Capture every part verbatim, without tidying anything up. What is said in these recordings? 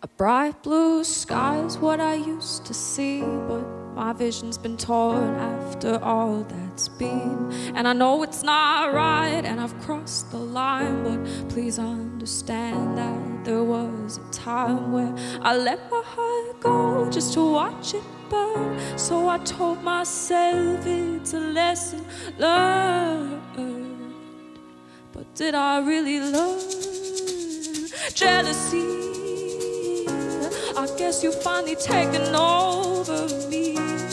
A bright blue sky is what I used to see, but my vision's been torn after all that's been. And I know it's not right, and I've crossed the line, but please understand that there was a time where I let my heart go just to watch it burn. So I told myself it's a lesson learned, but did I really learn? Jealousy, I guess you finally taken over me.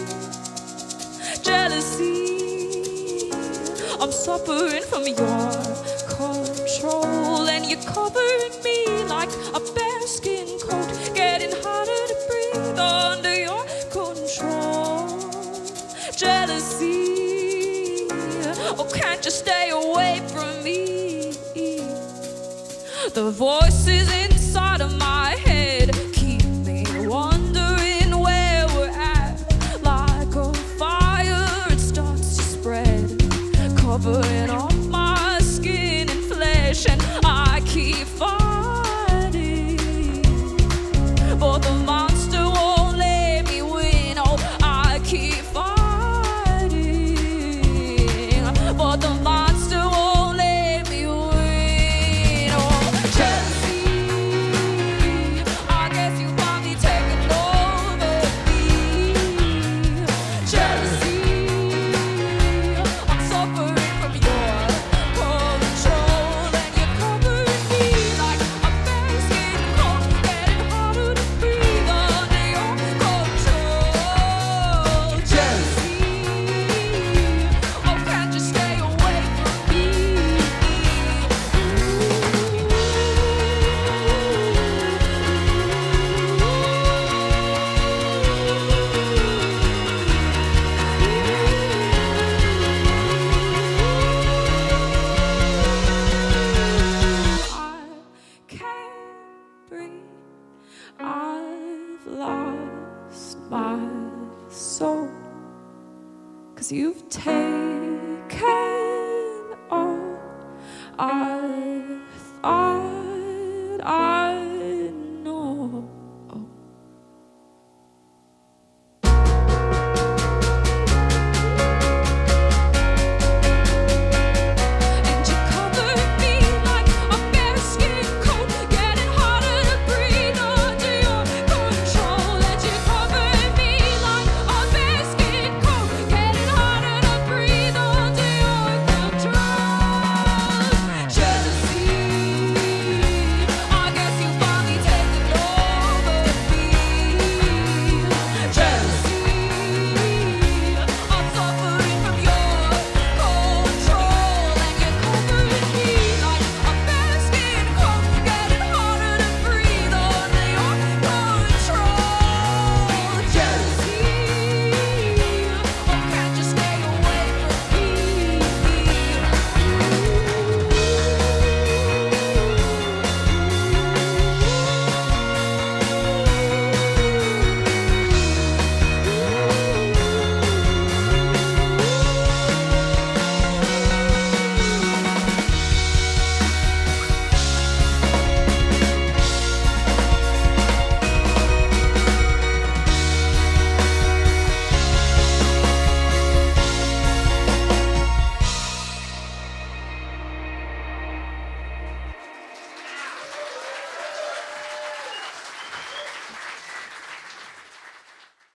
Jealousy, I'm suffering from your control, and you're covering me like a bearskin coat, getting harder to breathe under your control. Jealousy, oh, can't you stay away from me? The voices inside of my head keep me wondering where we're at. Like a fire, it starts to spread, covering all my skin and flesh, and I keep fighting, but the monster won't let me win. Oh, I keep fighting, but the monster won't let me win. I've lost my soul, 'cause you've taken all I